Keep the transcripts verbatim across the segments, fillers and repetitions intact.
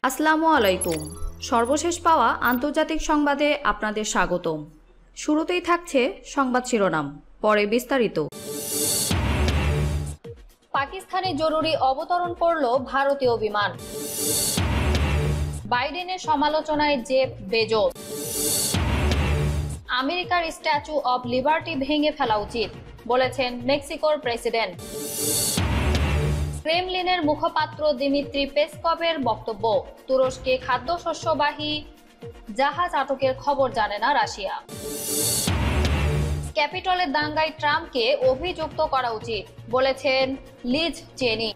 আসসালামু আলাইকুম। সর্বশেষ পাওয়া আন্তর্জাতিক সংবাদে আপনাদের স্বাগতম। শুরুতেই থাকছে সংবাদ শিরোনাম, পরে বিস্তারিত। পাকিস্তানে জরুরি অবতরণ করল ভারতীয় বিমান। বাইডেনের সমালোচনায় জেফ বেজোস। আমেরিকার স্ট্যাচু অব লিবার্টি ভেঙে ফেলা উচিত বলেছেন মেক্সিকোর প্রেসিডেন্ট। ক্রেমলিনের মুখপাত্র দিমিত্রি পেসকভের বক্তব্য, তুরস্কে খাদ্যশস্যবাহী জাহাজ আটকের খবর জানে না রাশিয়া। ক্যাপিটলের দাঙ্গায় ট্রাম্পকে অভিযুক্ত করা উচিত বলেছেন লিজ চেনি।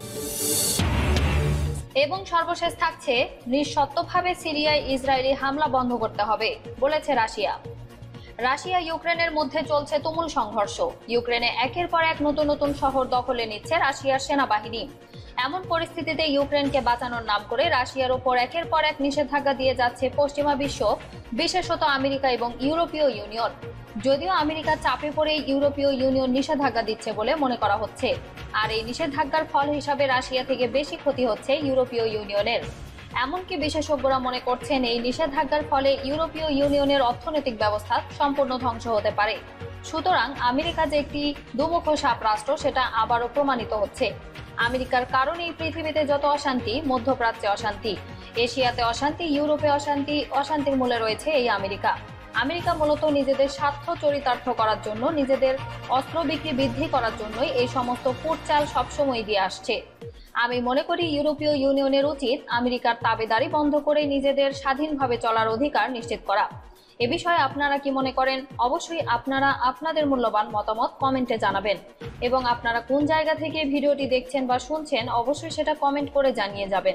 এবং সর্বশেষ থাকছে, নিঃশর্তভাবে সিরিয়ায় ইসরায়েলি হামলা বন্ধ করতে হবে বলেছে রাশিয়া। রাশিয়া ইউক্রেনের মধ্যে চলছে তুমুল সংঘর্ষ। ইউক্রেনে একের পর এক নতুন নতুন শহর দখলে নিচ্ছে রাশিয়ার সেনাবাহিনী। এমন পরিস্থিতিতে ইউক্রেনকে বাঁচানোর নাম করে রাশিয়ার ওপর একের পর এক নিষেধাজ্ঞা দিয়ে যাচ্ছে পশ্চিমা বিশ্ব, বিশেষত আমেরিকা এবং ইউরোপীয় ইউনিয়ন। যদিও আমেরিকা চাপে পড়ে ইউরোপীয় ইউনিয়ন নিষেধাজ্ঞা দিচ্ছে বলে মনে করা হচ্ছে, আর এই নিষেধাজ্ঞার ফল হিসাবে রাশিয়া থেকে বেশি ক্ষতি হচ্ছে ইউরোপীয় ইউনিয়নের। এমনকি বিশেষজ্ঞরা মনে করছেন এই নিষেধাজ্ঞার ফলে ইউরোপীয় ইউনিয়নের অর্থনৈতিক ব্যবস্থা সম্পূর্ণ ধ্বংস হতে পারে। সুতরাং আমেরিকা যে একটি দুমুখ সাপ রাষ্ট্র সেটা আবারও প্রমাণিত হচ্ছে। আমেরিকার কারণেই পৃথিবীতে যত অশান্তি, মধ্যপ্রাচ্যে অশান্তি, এশিয়াতে অশান্তি, ইউরোপে অশান্তি, অশান্তির মূলে রয়েছে এই আমেরিকা। আমেরিকা মূলত নিজেদের স্বার্থ চরিতার্থ করার জন্য, নিজেদের অস্ত্র বিক্রি বৃদ্ধি করার জন্যই এই সমস্ত কুটচাল সবসময় দিয়ে আসছে। আমি মনে করি ইউরোপীয় ইউনিয়নের উচিত আমেরিকার তাবেদারি বন্ধ করে নিজেদের স্বাধীনভাবে চলার অধিকার নিশ্চিত করা। এ বিষয়ে আপনারা কি মনে করেন? অবশ্যই আপনারা আপনাদের মূল্যবান মতামত কমেন্টে জানাবেন, এবং আপনারা কোন জায়গা থেকে ভিডিওটি দেখছেন বা শুনছেন অবশ্যই সেটা কমেন্ট করে জানিয়ে যাবেন।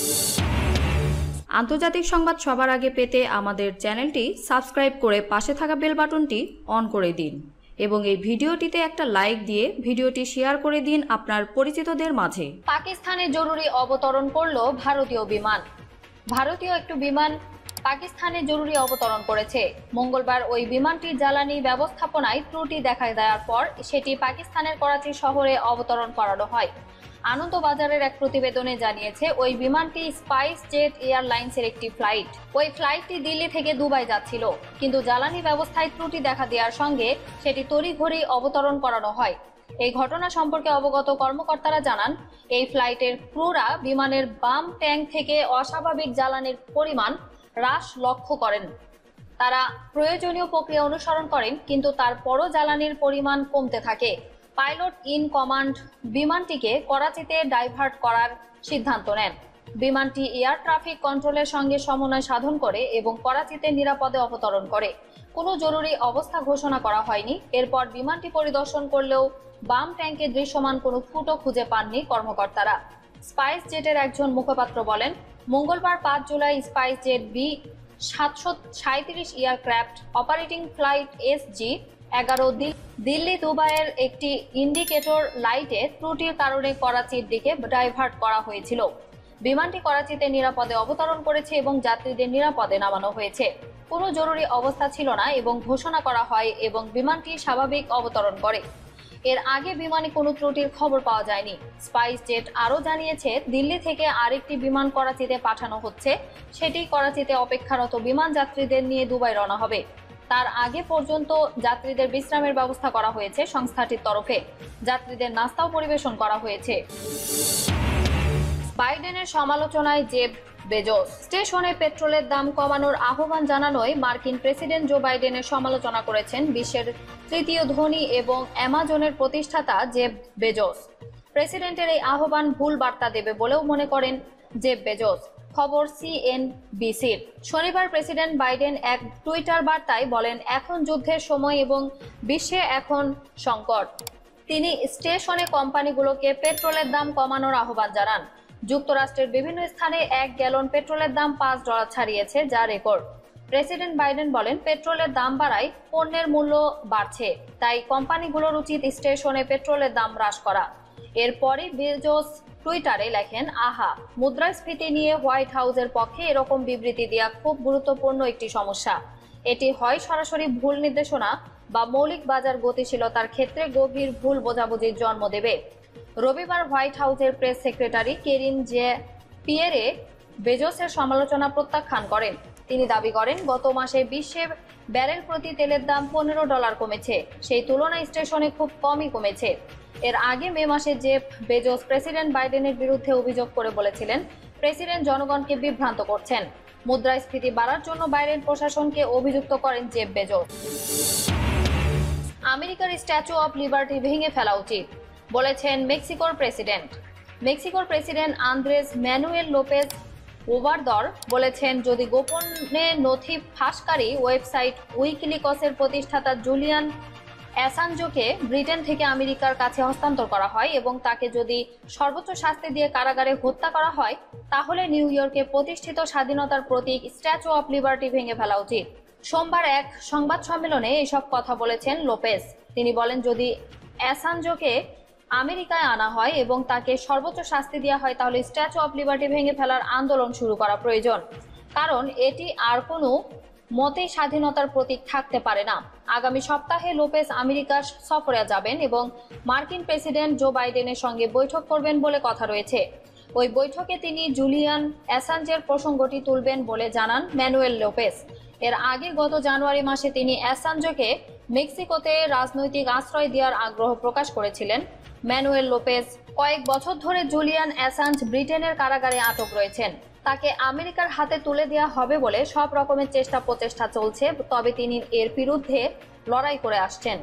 আন্তর্জাতিক সংবাদ সবার আগে পেতে আমাদের চ্যানেলটি সাবস্ক্রাইব করে পাশে থাকা বেল বাটনটি অন করে দিন, এবং এই ভিডিওটিতে একটা লাইক দিয়ে ভিডিওটি শেয়ার করে দিন আপনার পরিচিতদের মাঝে। পাকিস্তানে জরুরি অবতরণ করল ভারতীয় বিমান। ভারতীয় একটি বিমান পাকিস্তানে জরুরি অবতরণ করেছে। মঙ্গলবার ওই বিমানটি জ্বালানি ব্যবস্থাপনায় ত্রুটি দেখা দেওয়ার পর সেটি পাকিস্তানের করাচি শহরে অবতরণ করানো হয়। আনন্দবাজারের এক প্রতিবেদনে জানিয়েছে, ওই বিমানটি স্পাইস জেট এয়ারলাইন্সের একটি ফ্লাইট। ওই ফ্লাইটটি দিল্লি থেকে দুবাই যাচ্ছিল, কিন্তু জ্বালানি ব্যবস্থায় ত্রুটি দেখা দেওয়ার সঙ্গে সেটি তড়িঘড়ি অবতরণ করানো হয়। এই ঘটনা সম্পর্কে অবগত কর্মকর্তারা জানান, এই ফ্লাইটের ক্রুরা বিমানের বাম ট্যাঙ্ক থেকে অস্বাভাবিক জ্বালানির পরিমাণ হ্রাস লক্ষ্য করেন। তারা প্রয়োজনীয় প্রক্রিয়া অনুসরণ করেন, কিন্তু তারপরও জ্বালানির পরিমাণ কমতে থাকে। পাইলট ইন কমান্ড বিমানটিকে করাচিতে ডাইভার্ট করার সিদ্ধান্ত নেন। বিমানটি এয়ার ট্রাফিক কন্ট্রোলের সঙ্গে সমন্বয় সাধন করে এবং করাচিতে নিরাপদে অবতরণ করে। কোনো জরুরি অবস্থা ঘোষণা করা হয়নি। এরপর বিমানটি পরিদর্শন করলেও বাম ট্যাঙ্কে দৃশ্যমান কোনো ফুটো খুঁজে পাননি কর্মকর্তারা। স্পাইস জেটের একজন মুখপাত্র বলেন, মঙ্গলবার পাঁচ জুলাই স্পাইস জেট বি সাতশো সাঁত্রিশ aircraft operating flight S G এগারো দিল্লি দুবাইয়ের একটি ইন্ডিকেটর লাইটে ত্রুটির কারণে করাচির দিকে ডাইভার্ট করা হয়েছিল। বিমানটি করাচিতে নিরাপদে অবতরণ করেছে এবং যাত্রীদের নিরাপদে নামানো হয়েছে। কোনো জরুরি অবস্থা ছিল না এবং ঘোষণা করা হয় এবং বিমানটি স্বাভাবিক অবতরণ করে। এর আগে বিমানে কোনো ত্রুটির খবর পাওয়া যায়নি। স্পাইস জেট আরও জানিয়েছে, দিল্লি থেকে আরেকটি বিমান করাচিতে পাঠানো হচ্ছে। সেটি করাচিতে অপেক্ষারত বিমান যাত্রীদের নিয়ে দুবাই রওনা হবে। তার আগে পর্যন্ত যাত্রীদের বিশ্রামের ব্যবস্থা করা হয়েছে সংস্থাটির তরফে। যাত্রীদের নাস্তাও পরিবেশন করা হয়েছে। বাইডেনের সমালোচনায় জেফ বেজোস। স্টেশনে পেট্রোলের দাম কমানোর আহ্বান জানানোয় মার্কিন প্রেসিডেন্ট জো বাইডেনের সমালোচনা করেছেন বিশ্বের তৃতীয় ধনী এবং অ্যামাজনের প্রতিষ্ঠাতা জেফ বেজোস। প্রেসিডেন্টের এই আহ্বান ভুল বার্তা দেবে বলেও মনে করেন জেফ বেজোস। খবর সিএনবিসির। শনিবার প্রেসিডেন্ট বাইডেন এক টুইটার বার্তায় বলেন, এখন যুদ্ধের সময় এবং বিশ্বে এখন সংকট। তিনি স্টেশনে কোম্পানিগুলোকে পেট্রোলের দাম কমানোর আহ্বান জানান। যুক্তরাষ্ট্রের বিভিন্ন স্থানে এক গ্যালন পেট্রোলের দাম পাঁচ ডলার ছাড়িয়েছে, যা রেকর্ড। প্রেসিডেন্ট বাইডেন বলেন, পেট্রোলের দাম বাড়ায় পণ্যের মূল্য বাড়ছে, তাই কোম্পানিগুলোর উচিত স্টেশনে পেট্রোলের দাম হ্রাস করা। এরপরই বেজোস টুইটারে লেখেন, আহা, মুদ্রাস্ফীতি নিয়ে হোয়াইট হাউসের পক্ষে এরকম বিবৃতি দেওয়া খুব গুরুত্বপূর্ণ একটি সমস্যা। এটি হয় সরাসরি ভুল নির্দেশনা বা মৌলিক বাজার গতিশীলতার ক্ষেত্রে গভীর ভুল বোঝাবুঝির জন্ম দেবে। রবিবার হোয়াইট হাউসের press secretary Karine Jean-Pierre বেজোসের সমালোচনা প্রত্যাখ্যান করেন। তিনি দাবি করেন, গত মাসে বিশ্বে ব্যারেল প্রতি তেলের দাম পনেরো ডলার কমেছে, সেই তুলনায় স্টেশনে খুব কমই কমেছে। এর আগে মে মাসে জেফ বেজোস প্রেসিডেন্ট বাইডেনের বিরুদ্ধে অভিযোগ করে বলেছিলেন, প্রেসিডেন্ট জনগণকে বিভ্রান্ত করছেন। মুদ্রাস্ফীতি বাড়ার জন্য বাইডেন প্রশাসনকে অভিযুক্ত করেন জেফ বেজোস। আমেরিকার স্ট্যাচু অব লিবার্টি ভেঙে ফেলা উচিত বলেছেন মেক্সিকোর প্রেসিডেন্ট। মেক্সিকোর president Andres Manuel Lopez Obrador বলেছেন, যদি গোপনে নথি ফাঁসকারী ওয়েবসাইট উইকিলিকসের প্রতিষ্ঠাতা জুলিয়ান অ্যাসাঞ্জোকে ব্রিটেন থেকে আমেরিকার কাছে হস্তান্তর করা হয় এবং তাকে যদি সর্বোচ্চ শাস্তি দিয়ে কারাগারে হত্যা করা হয়, তাহলে নিউ ইয়র্কে প্রতিষ্ঠিত স্বাধীনতার প্রতীক স্ট্যাচু অব লিবার্টি ভেঙে ফেলা উচিত। সোমবার এক সংবাদ সম্মেলনে এসব কথা বলেছেন লোপেজ। তিনি বলেন, যদি অ্যাসাঞ্জোকে আমেরিকায় আনা হয় এবং তাকে সর্বোচ্চ শাস্তি দেওয়া হয়, তাহলে স্ট্যাচু অব লিবার্টি ভেঙে ফেলার আন্দোলন শুরু করা প্রয়োজন, কারণ এটি আর কোনো মতেই স্বাধীনতার প্রতীক থাকতে পারে না। আগামী সপ্তাহে লোপেজ আমেরিকা সফরে যাবেন এবং মার্কিন প্রেসিডেন্ট জো বাইডেনের সঙ্গে বৈঠক করবেন বলে কথা রয়েছে। ওই বৈঠকে তিনি জুলিয়ান অ্যাসাঞ্জের প্রসঙ্গটি তুলবেন বলে জানান ম্যানুয়েল লোপেজ। এর আগে গত জানুয়ারি মাসে তিনি অ্যাসাঞ্জকে মেক্সিকোতে রাজনৈতিক আশ্রয় দেওয়ার আগ্রহ প্রকাশ করেছিলেন। ম্যানুয়েল লোপেজ কয়েক বছর ধরে জুলিয়ান অ্যাসাঞ্জ ব্রিটেনের কারাগারে আটক রয়েছেন। তাকে আমেরিকার হাতে তুলে দেওয়া হবে বলে সব রকমের চেষ্টা প্রচেষ্টা চলছে, তবে তিনি এর বিরুদ্ধে লড়াই করে আসছেন।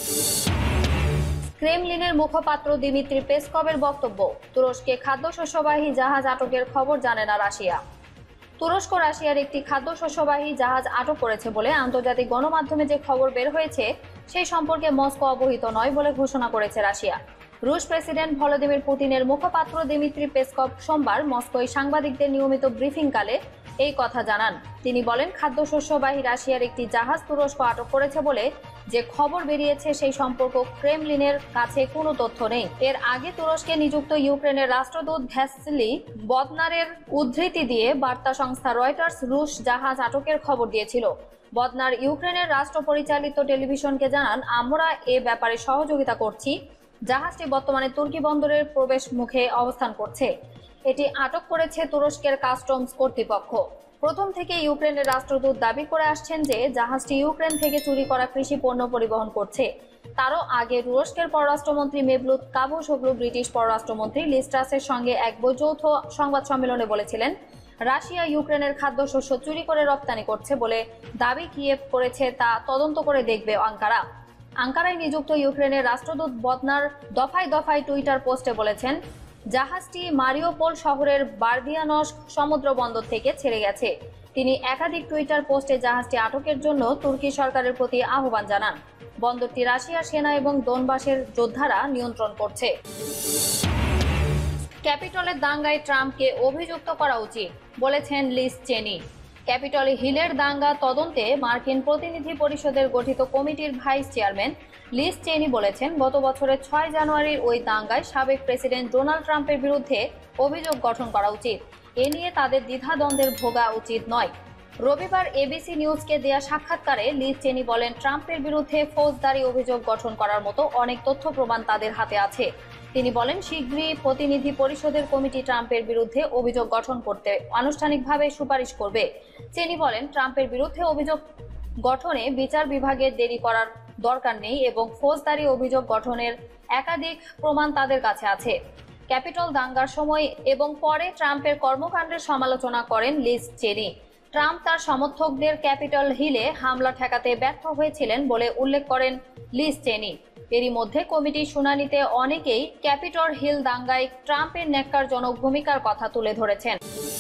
ক্রেমলিনের মুখপাত্র দিমিত্রি পেসকভের বক্তব্য, তুরস্কে খাদ্যশস্যবাহী জাহাজ আটকের খবর জানে না রাশিয়া। তুরস্ক রাশিয়ার একটি খাদ্যশস্যবাহী জাহাজ আটক করেছে বলে আন্তর্জাতিক গণমাধ্যমে যে খবর বের হয়েছে, সেই সম্পর্কে মস্কো অবহিত নয় বলে ঘোষণা করেছে রাশিয়া। রুশ প্রেসিডেন্ট ভলোদিমির পুতিনের মুখপাত্র দিমিত্রি পেসকভ সোমবার মস্কোয় সাংবাদিকদের নিয়মিত ব্রিফিংকালে এই কথা জানান। তিনি বলেন, খাদ্যশস্যবাহী রাশিয়ার একটি জাহাজ তুরস্ক আটক করেছে বলে যে খবর বেরিয়েছে, সেই সম্পর্ক ক্রেমলিনের কাছে কোনো তথ্য নেই। এর আগে তুরস্কে নিযুক্ত ইউক্রেনের রাষ্ট্রদূত ভ্যাসিলি বদনারের উদ্ধৃতি দিয়ে বার্তা সংস্থা রয়টার্স রুশ জাহাজ আটকের খবর দিয়েছিল। বদনার ইউক্রেনের রাষ্ট্র পরিচালিত টেলিভিশনকে জানান, আমরা এ ব্যাপারে সহযোগিতা করছি। জাহাজটি বর্তমানে তুর্কি বন্দরের প্রবেশ মুখে অবস্থান করছে। এটি আটক করেছে তুরস্কের কাস্টমস কর্তৃপক্ষ। প্রথম থেকে ইউক্রেনের রাষ্ট্রদূত দাবি করে আসছেন যে জাহাজটি ইউক্রেন থেকে চুরি করা কৃষি পণ্য পরিবহন করছে। তারও আগে তুরস্কের পররাষ্ট্রমন্ত্রী মেভলুত কাভুসোগলু ব্রিটিশ পররাষ্ট্রমন্ত্রী লিজ ট্রাসের সঙ্গে এক যৌথ সংবাদ সম্মেলনে বলেছিলেন, রাশিয়া ইউক্রেনের খাদ্যশস্য চুরি করে রপ্তানি করছে বলে দাবি কিয়েভ করেছে, তা তদন্ত করে দেখবে আঙ্কারা। আঙ্কারায় নিযুক্ত ইউক্রেনের রাষ্ট্রদূত বদনার দফায় দফায় টুইটার পোস্টে বলেছেন, জাহাজটি মারিওপোল শহরের বার্দিয়ানস্ক সমুদ্র বন্দর থেকে ছেড়ে গেছে। তিনি একাধিক টুইটার পোস্টে জাহাজটি আটকের জন্য তুর্কি সরকারের প্রতি আহ্বান জানান। বন্দরটি রাশিয়ার সেনা এবং দোনবাসের যোদ্ধারা নিয়ন্ত্রণ করছে। ক্যাপিটলের দাঙ্গায় ট্রাম্পকে অভিযুক্ত করা উচিত বলেছেন লিজ চেনি। ক্যাপিটল হিলের দাঙ্গা তদন্তে মার্কিন প্রতিনিধি পরিষদের গঠিত কমিটির ভাইস চেয়ারম্যান লিজ চেনি বলেছেন, গত বছরের ছয় জানুয়ারির ওই দাঙ্গায় সাবেক প্রেসিডেন্ট ডোনাল্ড ট্রাম্পের বিরুদ্ধে অভিযোগ গঠন করা উচিত। এ নিয়ে তাদের দ্বিধাদ্বন্দ্বের ভোগা উচিত নয়। রবিবার এবিসি নিউজকে দেয়া সাক্ষাৎকারে লিজ চেনি বলেন, ট্রাম্পের বিরুদ্ধে ফৌজদারি অভিযোগ গঠন করার মতো অনেক তথ্য প্রমাণ তাদের হাতে আছে। তিনি বলেন, শীঘ্রই প্রতিনিধি পরিষদের কমিটি ট্রাম্পের বিরুদ্ধে অভিযোগ গঠন করতে আনুষ্ঠানিকভাবে সুপারিশ করবে। চেনি বলেন, ট্রাম্পের বিরুদ্ধে অভিযোগ গঠনে বিচার বিভাগের দেরি করার দরকার নেই এবং ফৌজদারি অভিযোগ গঠনের একাধিক প্রমাণ তাদের কাছে আছে। ক্যাপিটল দাঙ্গার সময় এবং পরে ট্রাম্পের কর্মকাণ্ডের সমালোচনা করেন লিজ চেনি। ট্রাম্প তার সমর্থকদের ক্যাপিটল হিলে হামলা ঠেকাতে ব্যর্থ হয়েছিলেন বলে উল্লেখ করেন লিজ চেনি। এরই মধ্যে কমিটির শুনানিতে অনেকেই ক্যাপিটল হিল দাঙ্গায় ট্রাম্পের ন্যাক্কারজনক ভূমিকার কথা তুলে ধরেছেন।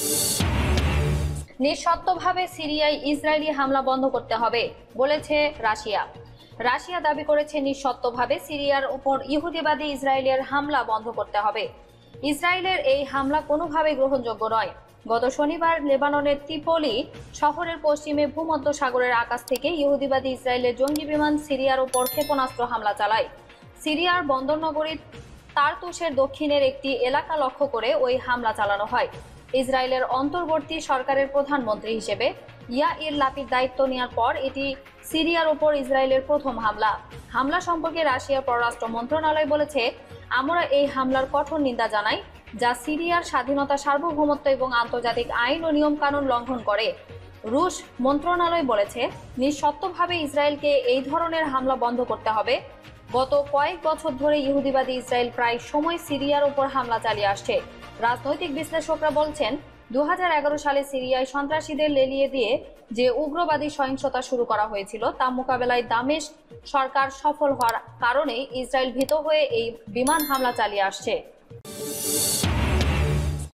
নিঃশর্তভাবে সিরিয়ায় ইসরায়েলি হামলা বন্ধ করতে হবে বলেছে রাশিয়া। রাশিয়া দাবি করেছে, নিঃশর্তভাবে সিরিয়ার উপর ইহুদিবাদী ইসরায়েলের হামলা বন্ধ করতে হবে। ইসরায়েলের এই হামলা কোনোভাবে গ্রহণযোগ্য নয়। গত শনিবার লেবাননের ত্রিপোলি শহরের পশ্চিমে ভূমধ্য সাগরের আকাশ থেকে ইহুদিবাদী ইসরায়েলের জঙ্গি বিমান সিরিয়ার উপর ক্ষেপণাস্ত্র হামলা চালায়। সিরিয়ার বন্দরনগরী তারতুসের দক্ষিণের একটি এলাকা লক্ষ্য করে ওই হামলা চালানো হয়। ইসরায়েলের অন্তর্বর্তী সরকারের প্রধানমন্ত্রী হিসেবে ইয়াইর লাপিদ দায়িত্ব নেওয়ার পর এটি সিরিয়ার উপর ইসরায়েলের প্রথম হামলা। হামলা সম্পর্কে রাশিয়ার পররাষ্ট্র মন্ত্রণালয় বলেছে, আমরা এই হামলার কঠোর নিন্দা জানাই। যা সিরিয়ার স্বাধীনতা, সার্বভৌমত্ব এবং আন্তর্জাতিক আইন ও নিয়ম কানুন লঙ্ঘন করে। রুশ মন্ত্রণালয় বলেছে, নিঃশর্তভাবে ইসরায়েলকে এই ধরনের হামলা বন্ধ করতে হবে। গত কয়েক বছর ধরে ইহুদিবাদী ইসরায়েল প্রায় সময় সিরিয়ার উপর হামলা চালিয়ে আসছে। রাজনৈতিক বিশ্লেষকরা বলছেন, দু হাজার এগারো সালে সিরিয়ায় সন্ত্রাসীদের লেলিয়ে দিয়ে যে উগ্রবাদী সহিংসতা শুরু করা হয়েছিল তা মোকাবেলায় দামেস্ক সরকার সফল হওয়ার কারণে ইসরায়েল ভীত হয়ে এই বিমান হামলা চালিয়ে আসছে।